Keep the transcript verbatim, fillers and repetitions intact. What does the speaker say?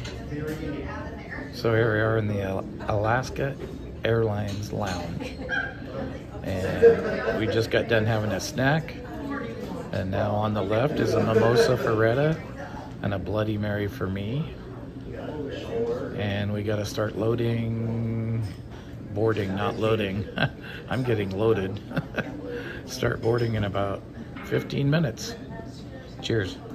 So here we are in the Alaska Airlines Lounge. And we just got done having a snack. And now on the left is a mimosa for Retta and a Bloody Mary for me. And we got to start loading, boarding, not loading. I'm getting loaded. Start boarding in about fifteen minutes. Cheers.